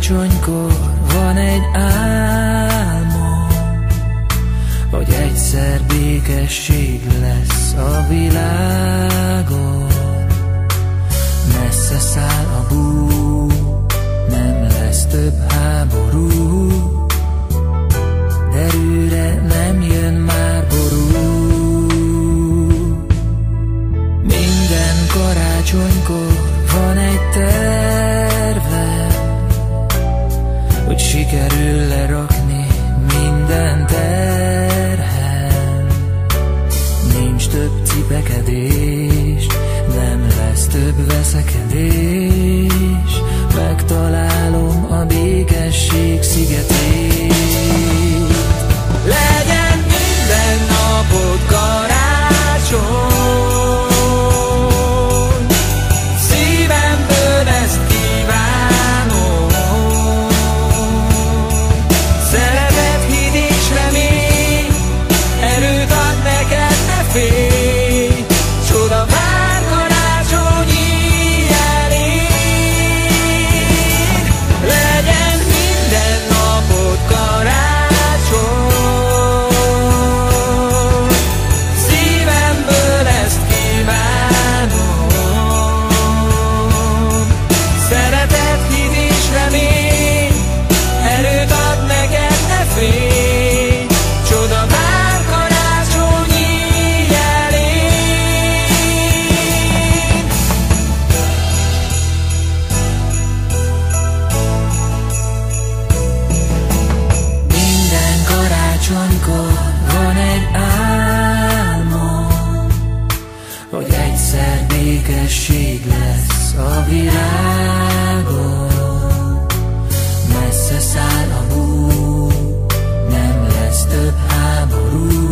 karácsonykor van egy álmom, hogy egyszer békesség lesz a világon. Messze száll a bú, nem lesz több háború, derűre nem jön már ború. Minden karácsonykor van egy tervem, hogy sikerül lerakni minden terhen. Nincs több cipekedés, nem lesz több veszekedés, megtalálom a békesség szigetét. Legyen minden napod karácsony, szívemből ezt kívánom. Szeretet, hit és remény, erőt ad neked, ne félj, csoda vár karácsonyi eléd. Legyen minden napod karácsony, szívemből ezt kívánom. Szeretet, hit és remény, erőt ad neked, ne félj, csoda vár karácsonyi eléd. Minden karácsonykor van egy álmom, hogy egyszer békesség lesz a világon. Messze száll a bú, nem lesz több háború,